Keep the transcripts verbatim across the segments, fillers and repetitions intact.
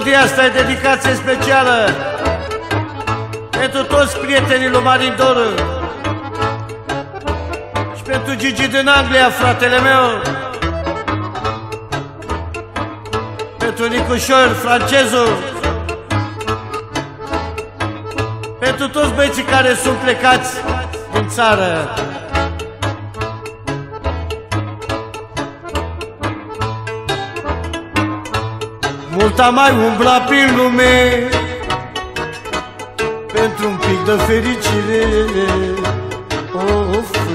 Melodia asta e dedicație specială pentru toți prietenii lui Marin Doru și pentru Gigi din Anglia, fratele meu, pentru Nicușor, francezul, pentru toți băieții care sunt plecați din țară. Mult am mai umblat prin lume pentru un pic de fericire. Of,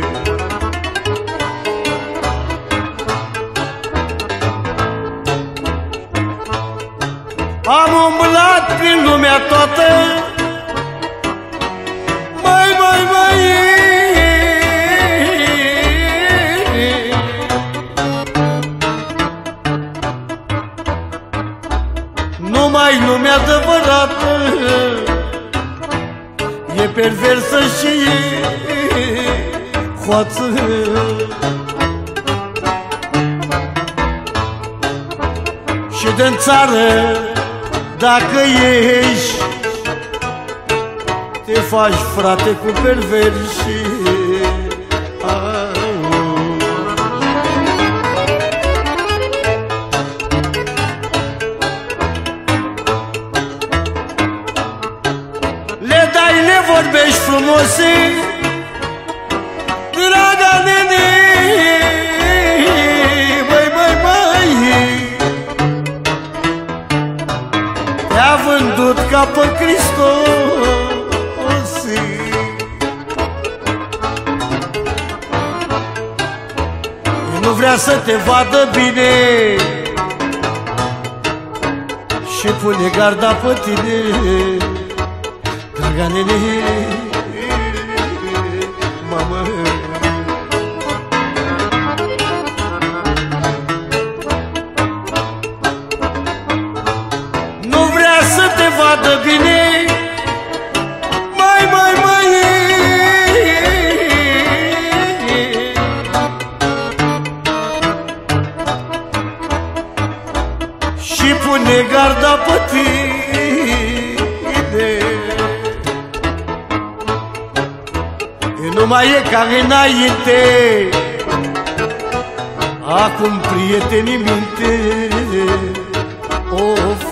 am umblat prin lumea toată, mai, mai, mai, numai lumea adevărată e perversă și e hoață. Și din țară, dacă ești, te faci frate cu perversi. Le dai, le vorbești frumoase, draga nene, băi, băi, băi, te-a vândut ca pe Hristos. El nu vrea să te vadă bine și pune garda pe tine, draga nene, mamă. Nu vrea să te vadă bine, mai, mai, mai, și pune garda pe tine. Nu mai e ca înainte, acum prietenii minte. Of,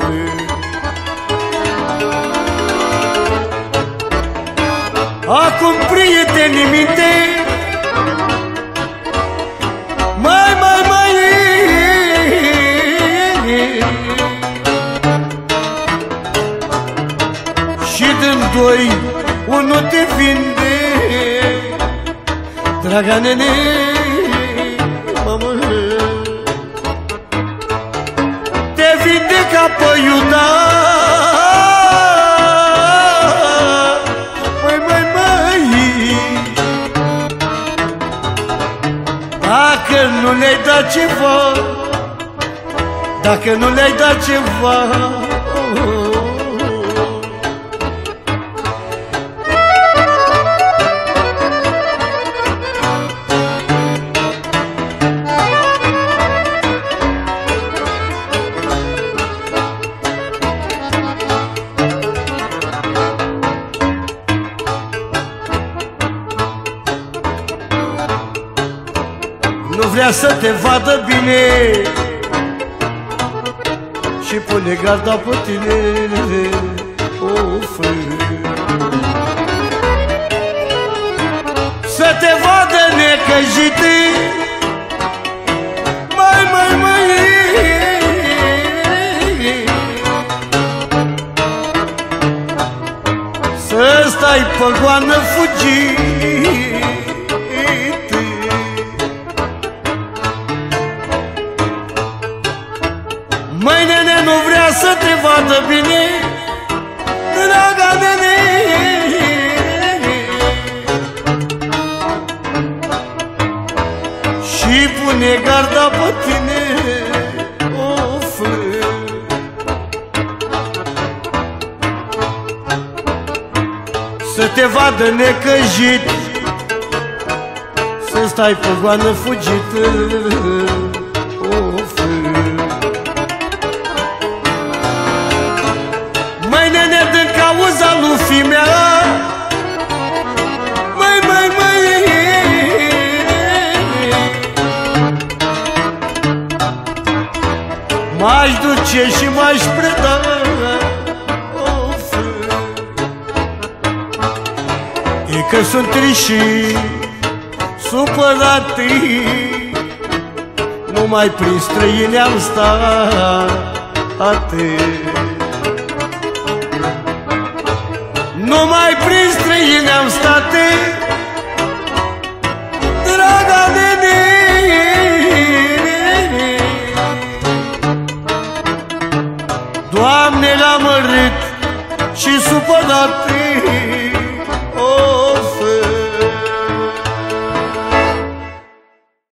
acum prietenii minte, mai, mai, mai, și din doi unul te vinde, draga nene, mamă. Te vinde ca pe Iuda, măi, măi, măi, dacă nu le-ai dat ceva, dacă nu le-ai dat ceva. Nu vrea să te vadă bine și pune garda pe tine. Of, să te vadă necăjite, mai, mai, mai, să stai pe goană fugit. Măi, nene, nu vrea să te vadă bine, draga nene, și pune garda pe tine. Of, să te vadă necăjit, să stai pe goană fugit. Of, duce și m-aș preda. Of. E că sunt trist și supărat, numai prin străini am stat. Numai prin străini am stat.